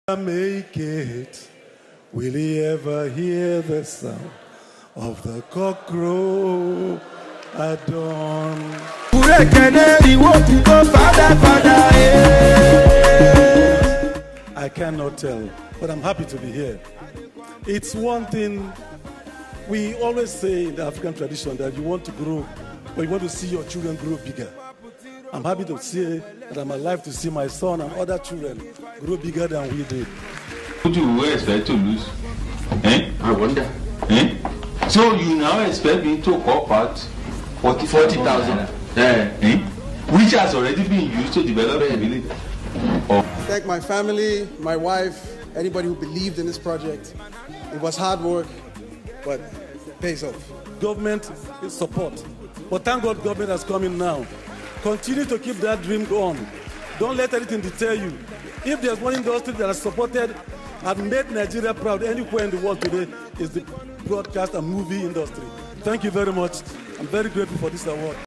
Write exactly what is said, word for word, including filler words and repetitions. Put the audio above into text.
Make it. Will he ever hear the sound of the cockroach at dawn? I cannot tell, but I'm happy to be here. It's one thing we always say in the African tradition, that you want to grow, but you want to see your children grow bigger. I'm happy to say that I'm alive to see my son and other children grow bigger than we did. What do you expect to lose? Eh? I wonder. Eh? So you now expect me to cop out forty thousand, eh? Eh? Which has already been used to develop a village. Oh. Thank my family, my wife, anybody who believed in this project. It was hard work, but it pays off. Government is support, but thank God government has come in now. Continue to keep that dream going. Don't let anything deter you. If there's one industry that has supported and made Nigeria proud anywhere in the world today, is the broadcast and movie industry. Thank you very much. I'm very grateful for this award.